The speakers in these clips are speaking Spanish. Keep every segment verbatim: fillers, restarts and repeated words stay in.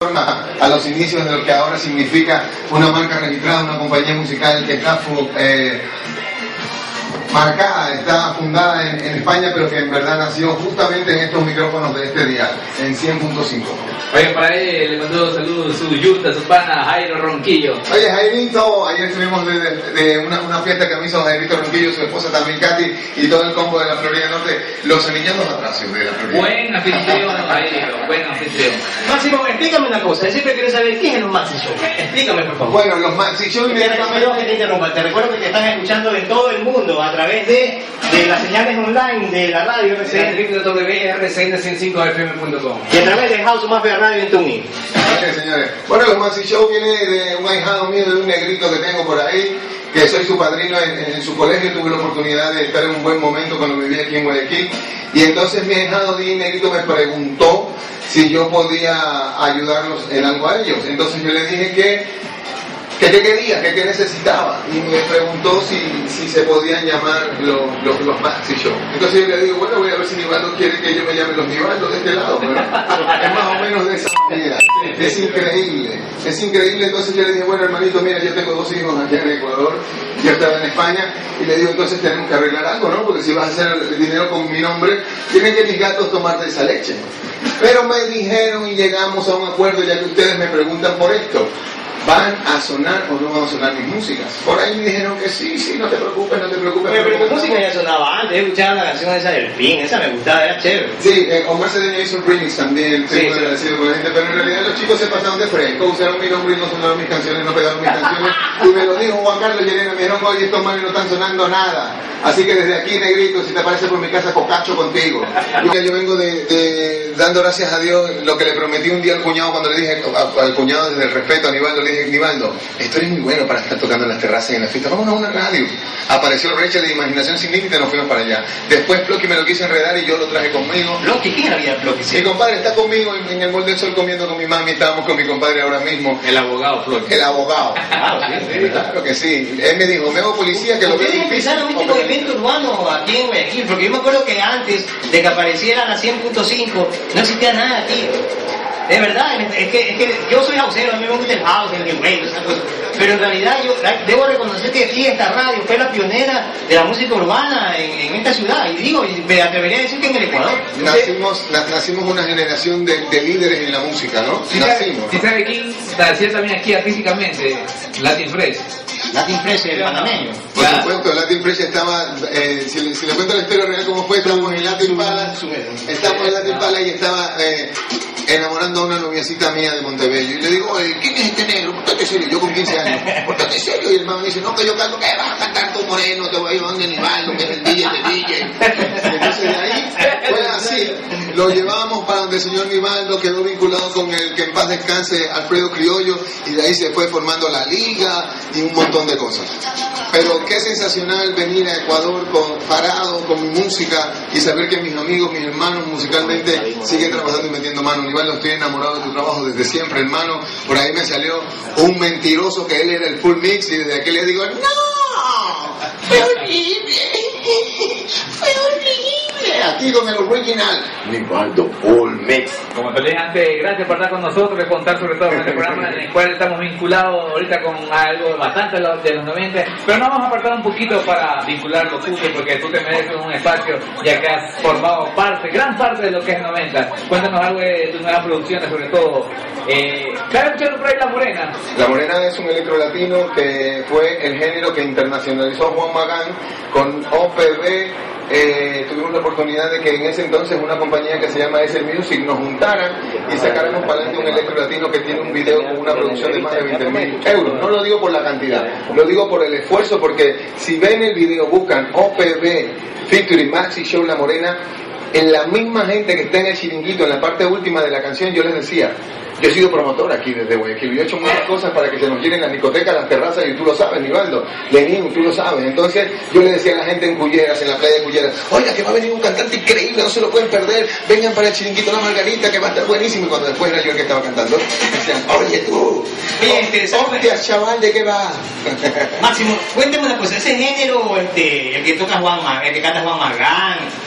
a los inicios de lo que ahora significa una marca registrada, una compañía musical que está eh, marcada, está fundada en, en España, pero que en verdad nació justamente en estos micrófonos de este día, en cien punto cinco. Oye, para él le mandó saludos su yuta, su pana Jairo Ronquillo. Oye, Jairito, ayer estuvimos de, de, de una, una fiesta que me hizo Jairito Ronquillo, su esposa también Katy, y todo el combo de la Florida Norte, los anillados atrás de la Florida. Buen anfitrión, Jairo, buen anfitrión. Máximo, explícame una cosa, yo siempre quiero saber qué es el Maxi Show. Explícame, por favor. Bueno, los Maxi Show... Te recuerdo que te interrumpa, te recuerdo que te están escuchando en todo el mundo a través de, de las señales online de la radio R C N, w w w punto r c n ciento cinco f m punto com y a través de House Mafia Radio en TuneIn. Ok, señores. Bueno, los Maxi Show viene de un ahijado mío, de un negrito que tengo por ahí, que soy su padrino en, en su colegio. Tuve la oportunidad de estar en un buen momento cuando vivía aquí en Guayaquil. Y entonces mi ahijado Di Negrito me preguntó si yo podía ayudarlos en algo a ellos. Entonces yo le dije que que qué quería, que qué necesitaba, y me preguntó si, si se podían llamar los, los, los Maxi Show. Entonces yo le digo, bueno, voy a ver si Nivaldo quiere que yo me llame los Nivaldo de este lado, ¿verdad? Es más o menos de esa manera. Es increíble, es increíble. Entonces yo le dije, bueno, hermanito, mira, yo tengo dos hijos aquí en Ecuador, yo estaba en España, y le digo, entonces tenemos que arreglar algo, ¿no? Porque si vas a hacer el dinero con mi nombre, tienen que mis gatos tomar de esa leche. Pero me dijeron y llegamos a un acuerdo, ya que ustedes me preguntan por esto. ¿Van a sonar o no van a sonar mis músicas? Por ahí me dijeron que sí, sí, no te preocupes, no te preocupes. Pero, pero tu música ya sonaba antes, yo escuchaba la canción esa del fin, esa me gustaba, era chévere. Sí, eh, Omar Cedeño hizo un remix también, estoy sí, muy sí. agradecido con la gente, pero en realidad los chicos se pasaron de fresco, usaron mi nombre y no sonaron mis canciones, no pegaron mis canciones, y me lo dijo Juan Carlos Llerena, me dijeron, oye, estos manes no están sonando nada, así que desde aquí, negrito, si te aparece por mi casa, cocacho contigo. Yo, yo vengo de, de dando gracias a Dios lo que le prometí un día al cuñado cuando le dije, a, al cuñado desde el respeto a Nivaldo, le dije, Nivaldo, esto es muy bueno para estar tocando en las terrazas y en las fiestas, vamos a una radio. Apareció Rachel de Imaginación Sin Límite, nos fuimos para allá. Después Floki me lo quiso enredar y yo lo traje conmigo. Floki, ¿quién había Floki? Mi compadre está conmigo en, en el Molde del Sol comiendo con mi mami, estábamos con mi compadre ahora mismo. El abogado Floki. El abogado. Claro, sí, sí, claro que sí. Él me dijo, me hago policía que lo veo ¿Ustedes difícil. empezaron este movimiento urbano aquí en Guayaquil? Porque yo me acuerdo que antes de que apareciera la cien punto cinco no existía nada aquí. De verdad, es que, es que yo soy houseero, a mí me gusta el house, el new wave, esas cosas. Pero en realidad yo debo reconocer que aquí esta radio fue la pionera de la música urbana en, en esta ciudad. Y digo, y me atrevería a decir que en el Ecuador. Nacimos, na, nacimos una generación de, de líderes en la música, ¿no? ¿Sí nacimos. ¿Sí sabe quién nació también aquí físicamente? Latin Fresh. Latin Fresh, el panameño. Por supuesto, Latin Fresh estaba, eh, si, le, si le cuento la historia real cómo fue, estábamos en Latin Palace, estábamos en Latin Palace y estaba eh, enamorando a una noviecita mía de Montebello. Y le digo, oye, ¿quién es este negro? Pórtate serio, yo con quince años, pórtate serio. Y el hermano me dice, no, que yo canto, que vas a cantar tú moreno, te voy a llevar a Nivaldo, que es el D J de D J. Entonces de ahí fue así, lo llevamos para donde el señor Nivaldo, quedó vinculado con el que en paz descanse Alfredo Criollo, y de ahí se fue formando la liga y un montón de cosas. Pero qué sensacional venir a Ecuador con, parado con mi música y saber que mis amigos, mis hermanos musicalmente siguen trabajando y metiendo mano. Nivaldo, estoy enamorado de tu trabajo desde siempre, hermano. Por ahí me salió un mentiroso que él era el full mix y desde aquí le digo, no, fue horrible, fue horrible. Aquí con el original Nivaldo full mix. Como te dije antes, gracias por estar con nosotros, de contar sobre todo en este programa en el cual estamos vinculados ahorita con algo bastante de los, de los noventa, pero nos vamos a apartar un poquito para vincularlo juntos, porque tú te mereces un espacio ya que has formado parte, gran parte de lo que es noventa. Cuéntanos algo de tus nuevas producciones, sobre todo. Eh, ¿Estás escuchando por ahí La Morena? La Morena es un electro latino que fue el género que internacionalizó Juan Magán con O P B. Eh, tuvimos la oportunidad de que en ese entonces una compañía que se llama S Music nos juntara y sacáramos para adelante un electro latino que tiene un video con una producción de más de veinte mil euros. No lo digo por la cantidad, lo digo por el esfuerzo, porque si ven el video, buscan O P B featuring Maxi Show La Morena, en la misma gente que está en el chiringuito, en la parte última de la canción, yo les decía, yo he sido promotor aquí desde Guayaquil, yo he hecho muchas cosas para que se nos llenen las discotecas, las terrazas, y tú lo sabes, Nivaldo, Lenín, tú lo sabes. Entonces yo le decía a la gente en Culleras, en la playa de Culleras, oiga, que va a venir un cantante increíble, no se lo pueden perder, vengan para el chiringuito La Margarita, que va a estar buenísimo. Y cuando después era yo el que estaba cantando, me decían, oye tú, Oye, hostia, chaval, ¿de qué va? Máximo, cuéntame una cosa, ese género, este, el que toca Juan Magán, el que canta Juan Magán,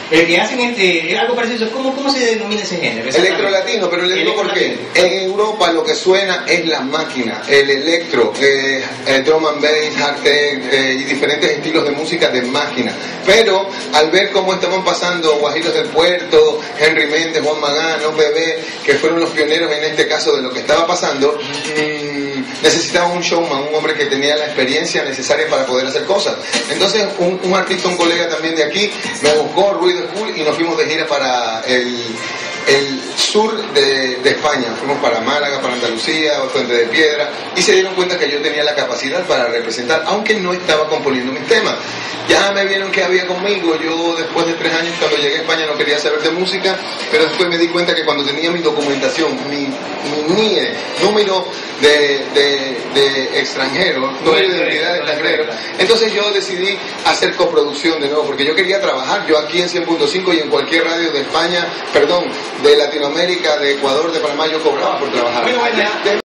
el que hacen eh, algo parecido, ¿cómo, ¿cómo se denomina ese género? Electro latino, pero le digo por qué. En Europa lo que suena es la máquina, el electro, eh, el drum and bass, hard tech eh, y diferentes estilos de música de máquina. Pero al ver cómo estaban pasando Guajiros del Puerto, Henry Méndez, Juan Magán, Los Bebé, que fueron los pioneros en este caso de lo que estaba pasando, mmm, necesitaba un showman, un hombre que tenía la experiencia necesaria para poder hacer cosas. Entonces un, un artista, un colega también de aquí, me buscó Ruido School y nos fuimos de gira para el, el sur de, de España. Fuimos para Málaga, para Andalucía, Fuente de Piedra, y se dieron cuenta que yo tenía la capacidad para representar, aunque no estaba componiendo mis temas. Ya me vieron que había conmigo. Yo después de tres años, cuando llegué a España, no quería saber de música, pero después me di cuenta que cuando tenía mi documentación, mi, mi N I E, número de, de, de extranjero, número de identidad de extranjero, entonces yo decidí hacer coproducción de nuevo, porque yo quería trabajar. Yo aquí en cien punto cinco y en cualquier radio de España, perdón, de Latinoamérica, de Ecuador, de Panamá, yo cobraba por trabajar. Bueno, bueno,